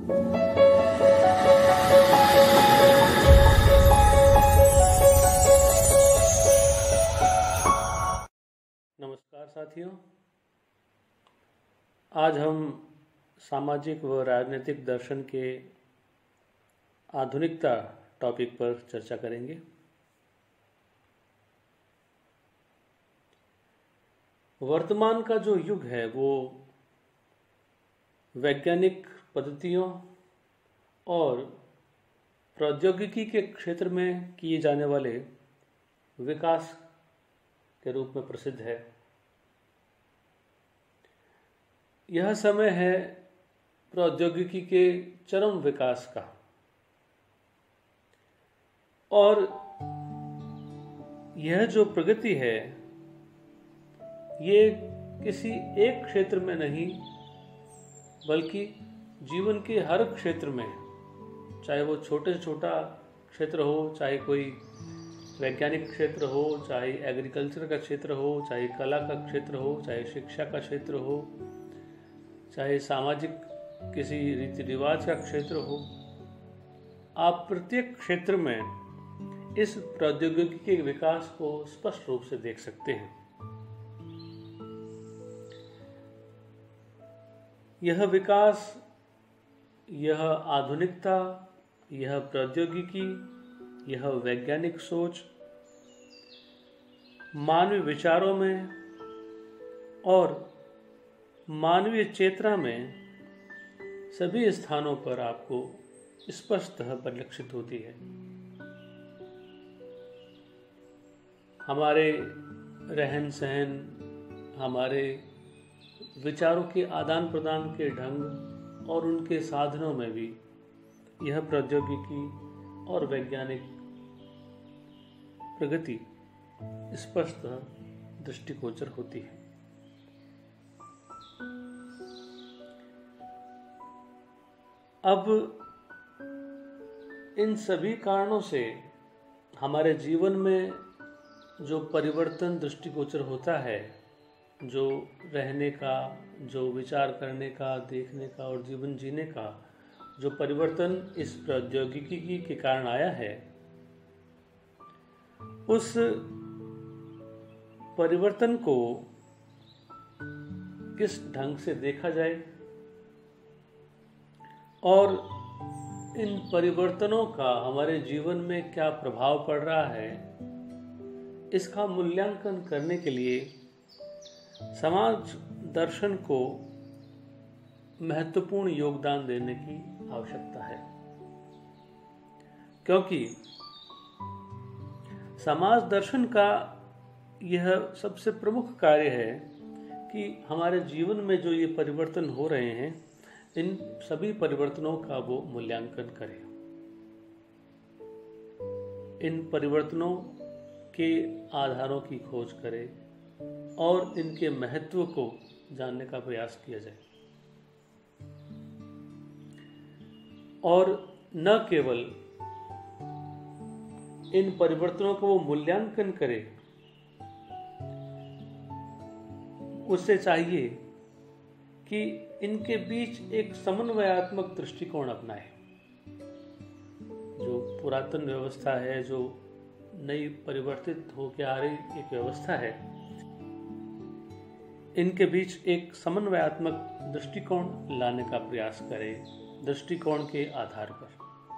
नमस्कार साथियों, आज हम सामाजिक व राजनीतिक दर्शन के आधुनिकता टॉपिक पर चर्चा करेंगे। वर्तमान का जो युग है वो वैज्ञानिक पद्धतियों और प्रौद्योगिकी के क्षेत्र में किए जाने वाले विकास के रूप में प्रसिद्ध है। यह समय है प्रौद्योगिकी के चरम विकास का, और यह जो प्रगति है ये किसी एक क्षेत्र में नहीं बल्कि जीवन के हर क्षेत्र में, चाहे वो छोटे से छोटा क्षेत्र हो, चाहे कोई वैज्ञानिक क्षेत्र हो, चाहे एग्रीकल्चर का क्षेत्र हो, चाहे कला का क्षेत्र हो, चाहे शिक्षा का क्षेत्र हो, चाहे सामाजिक किसी रीति रिवाज का क्षेत्र हो, आप प्रत्येक क्षेत्र में इस प्रौद्योगिकी के विकास को स्पष्ट रूप से देख सकते हैं। यह विकास, यह आधुनिकता, यह प्रौद्योगिकी, यह वैज्ञानिक सोच मानवीय विचारों में और मानवीय चेतना में सभी स्थानों पर आपको स्पष्टतः परिलक्षित होती है। हमारे रहन सहन, हमारे विचारों के आदान प्रदान के ढंग और उनके साधनों में भी यह प्रौद्योगिकी और वैज्ञानिक प्रगति स्पष्टतः दृष्टिगोचर होती है। अब इन सभी कारणों से हमारे जीवन में जो परिवर्तन दृष्टिगोचर होता है, जो रहने का, जो विचार करने का, देखने का और जीवन जीने का जो परिवर्तन इस प्रौद्योगिकी के कारण आया है, उस परिवर्तन को किस ढंग से देखा जाए और इन परिवर्तनों का हमारे जीवन में क्या प्रभाव पड़ रहा है, इसका मूल्यांकन करने के लिए समाज दर्शन को महत्वपूर्ण योगदान देने की आवश्यकता है। क्योंकि समाज दर्शन का यह सबसे प्रमुख कार्य है कि हमारे जीवन में जो ये परिवर्तन हो रहे हैं, इन सभी परिवर्तनों का वो मूल्यांकन करे, इन परिवर्तनों के आधारों की खोज करे और इनके महत्व को जानने का प्रयास किया जाए। और न केवल इन परिवर्तनों को वो मूल्यांकन करे, उससे चाहिए कि इनके बीच एक समन्वयात्मक दृष्टिकोण अपनाए। जो पुरातन व्यवस्था है, जो नई परिवर्तित होकर आ रही एक व्यवस्था है, इनके बीच एक समन्वयात्मक दृष्टिकोण लाने का प्रयास करें, दृष्टिकोण के आधार पर।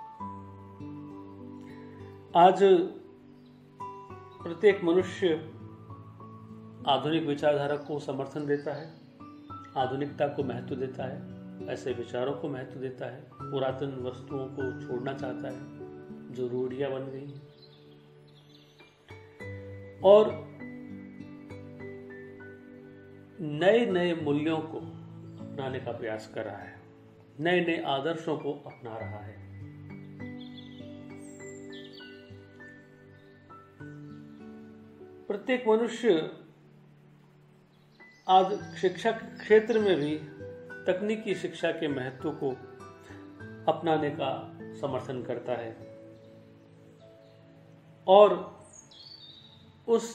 आज प्रत्येक मनुष्य आधुनिक विचारधारा को समर्थन देता है, आधुनिकता को महत्व देता है, ऐसे विचारों को महत्व देता है, पुरातन वस्तुओं को छोड़ना चाहता है जो रूढ़ियां बन गई हैं, और नए नए मूल्यों को अपनाने का प्रयास कर रहा है, नए नए आदर्शों को अपना रहा है। प्रत्येक मनुष्य आज शिक्षा के क्षेत्र में भी तकनीकी शिक्षा के महत्व को अपनाने का समर्थन करता है और उस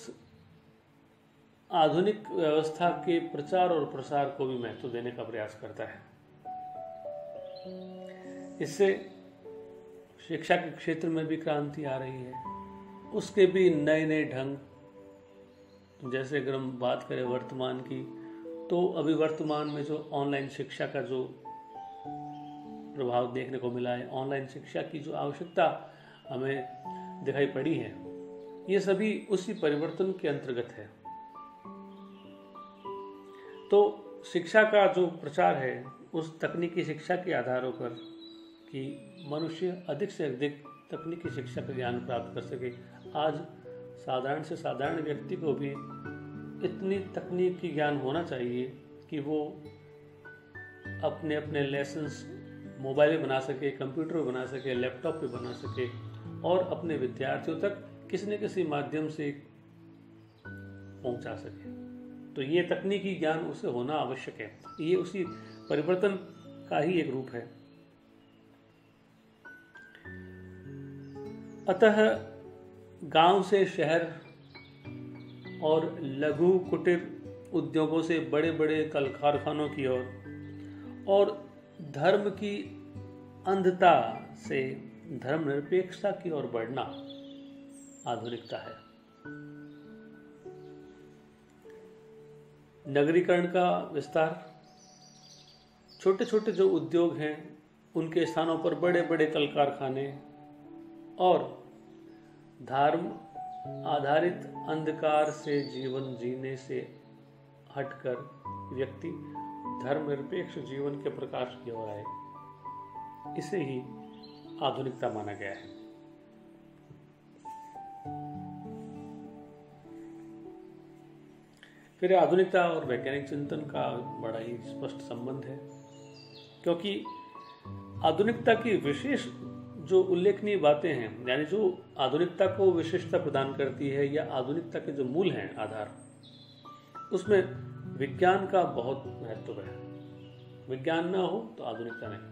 आधुनिक व्यवस्था के प्रचार और प्रसार को भी महत्व देने का प्रयास करता है। इससे शिक्षा के क्षेत्र में भी क्रांति आ रही है, उसके भी नए नए ढंग। जैसे अगर हम बात करें वर्तमान की, तो अभी वर्तमान में जो ऑनलाइन शिक्षा का जो प्रभाव देखने को मिला है, ऑनलाइन शिक्षा की जो आवश्यकता हमें दिखाई पड़ी है, ये सभी उसी परिवर्तन के अंतर्गत है। तो शिक्षा का जो प्रचार है उस तकनीकी शिक्षा के आधारों पर कि मनुष्य अधिक से अधिक तकनीकी शिक्षा का ज्ञान प्राप्त कर सके। आज साधारण से साधारण व्यक्ति को भी इतनी तकनीकी ज्ञान होना चाहिए कि वो अपने अपने लेसन्स मोबाइल पे बना सके, कंप्यूटर पे बना सके, लैपटॉप पे बना सके और अपने विद्यार्थियों तक किसी न किसी माध्यम से पहुंचा सके। तो ये तकनीकी ज्ञान उसे होना आवश्यक है। ये उसी परिवर्तन का ही एक रूप है। अतः गांव से शहर और लघु कुटीर उद्योगों से बड़े बड़े कल कारखानों की ओर और धर्म की अंधता से धर्मनिरपेक्षता की ओर बढ़ना आधुनिकता है। नगरीकरण का विस्तार, छोटे छोटे जो उद्योग हैं उनके स्थानों पर बड़े बड़े कल कारखाने और धर्म आधारित अंधकार से जीवन जीने से हटकर व्यक्ति धर्मनिरपेक्ष जीवन के प्रकाश की ओर आए, इसे ही आधुनिकता माना गया है। फिर आधुनिकता और वैज्ञानिक चिंतन का बड़ा ही स्पष्ट संबंध है, क्योंकि आधुनिकता की विशेष जो उल्लेखनीय बातें हैं, यानी जो आधुनिकता को विशेषता प्रदान करती है या आधुनिकता के जो मूल हैं आधार, उसमें विज्ञान का बहुत महत्व है। विज्ञान ना हो तो आधुनिकता नहीं,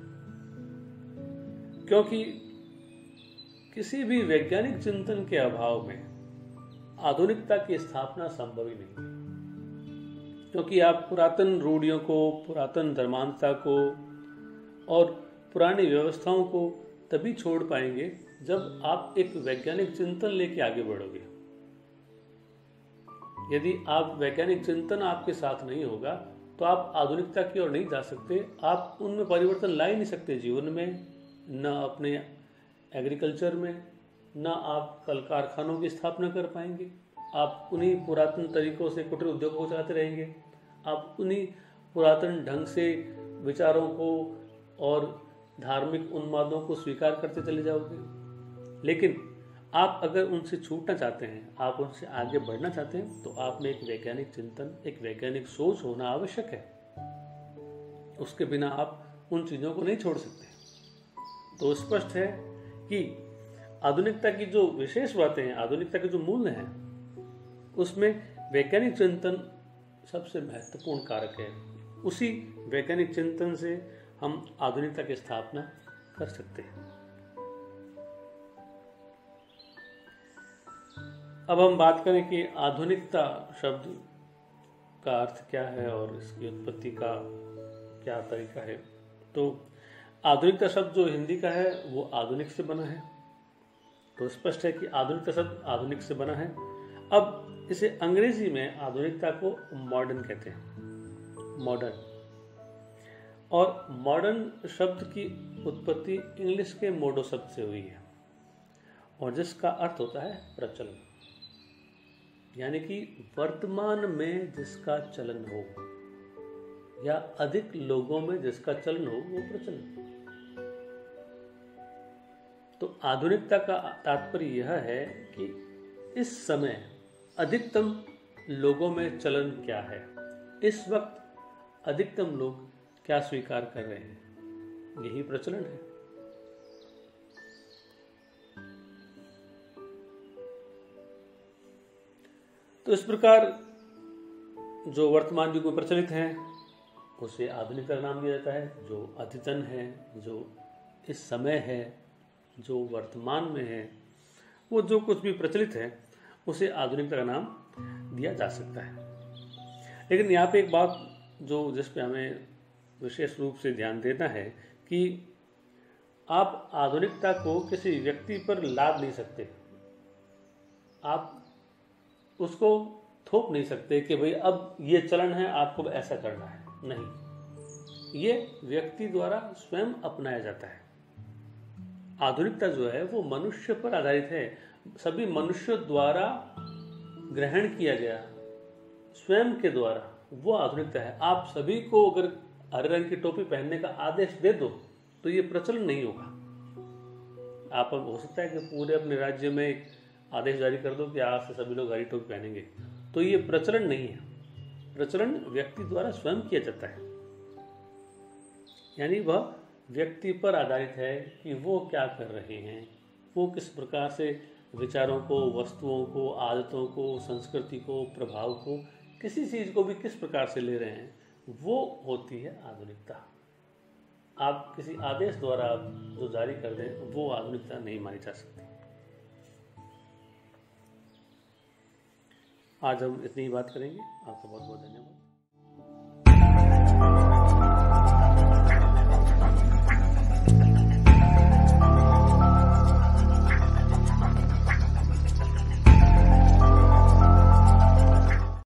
क्योंकि किसी भी वैज्ञानिक चिंतन के अभाव में आधुनिकता की स्थापना संभव ही नहीं, क्योंकि आप पुरातन रूढ़ियों को, पुरातन धर्मांधता को और पुरानी व्यवस्थाओं को तभी छोड़ पाएंगे जब आप एक वैज्ञानिक चिंतन लेके आगे बढ़ोगे। यदि आप वैज्ञानिक चिंतन आपके साथ नहीं होगा तो आप आधुनिकता की ओर नहीं जा सकते, आप उनमें परिवर्तन ला ही नहीं सकते जीवन में, न अपने एग्रीकल्चर में, न आप कल कारखानों की स्थापना कर पाएंगे। आप उन्हीं पुरातन तरीकों से कुटीर उद्योग को चलाते रहेंगे, आप उन्हीं पुरातन ढंग से विचारों को और धार्मिक उन्मादों को स्वीकार करते चले जाओगे। लेकिन आप अगर उनसे छूटना चाहते हैं, आप उनसे आगे बढ़ना चाहते हैं, तो आप में एक वैज्ञानिक चिंतन, एक वैज्ञानिक सोच होना आवश्यक है। उसके बिना आप उन चीज़ों को नहीं छोड़ सकते। तो स्पष्ट है कि आधुनिकता की जो विशेष बातें हैं, आधुनिकता के जो मूल्य हैं, उसमें वैज्ञानिक चिंतन सबसे महत्वपूर्ण कारक है। उसी वैज्ञानिक चिंतन से हम आधुनिकता की स्थापना कर सकते हैं। अब हम बात करें कि आधुनिकता शब्द का अर्थ क्या है और इसकी उत्पत्ति का क्या तरीका है। तो आधुनिकता शब्द जो हिंदी का है वो आधुनिक से बना है, तो स्पष्ट है कि आधुनिकता शब्द आधुनिक से बना है। अब इसे अंग्रेजी में आधुनिकता को मॉडर्न कहते हैं, मॉडर्न। और मॉडर्न शब्द की उत्पत्ति इंग्लिश के मोडो शब्द से हुई है, और जिसका अर्थ होता है प्रचलन, यानी कि वर्तमान में जिसका चलन हो या अधिक लोगों में जिसका चलन हो वो प्रचलन। तो आधुनिकता का तात्पर्य यह है कि इस समय अधिकतम लोगों में चलन क्या है, इस वक्त अधिकतम लोग क्या स्वीकार कर रहे हैं, यही प्रचलन है। तो इस प्रकार जो वर्तमान युग में प्रचलित है उसे आधुनिकता नाम दिया जाता है। जो अद्यतन है, जो इस समय है, जो वर्तमान में है, वो जो कुछ भी प्रचलित है उसे आधुनिकता का नाम दिया जा सकता है। लेकिन यहाँ पे एक बात जो जिस पे हमें विशेष रूप से ध्यान देना है कि आप आधुनिकता को किसी व्यक्ति पर लाद नहीं सकते, आप उसको थोप नहीं सकते कि भाई अब ये चलन है, आपको ऐसा करना है। नहीं, ये व्यक्ति द्वारा स्वयं अपनाया जाता है। आधुनिकता जो है वो मनुष्य पर आधारित है, सभी मनुष्य द्वारा ग्रहण किया गया, स्वयं के द्वारा, वो आधुनिकता है। आप सभी को अगर हरे रंग की टोपी पहनने का आदेश दे दो तो ये प्रचलन नहीं होगा। आप हो सकता है कि पूरे अपने राज्य में एक आदेश जारी कर दो कि आज से सभी लोग हरी टोपी पहनेंगे, तो ये प्रचलन नहीं है। प्रचलन व्यक्ति द्वारा स्वयं किया जाता है, यानी वह व्यक्ति पर आधारित है कि वो क्या कर रहे हैं, वो किस प्रकार से विचारों को, वस्तुओं को, आदतों को, संस्कृति को, प्रभाव को, किसी चीज़ को भी किस प्रकार से ले रहे हैं, वो होती है आधुनिकता। आप किसी आदेश द्वारा जो जारी कर दें वो आधुनिकता नहीं मानी जा सकती। आज हम इतनी ही बात करेंगे। आपका बहुत बहुत धन्यवाद।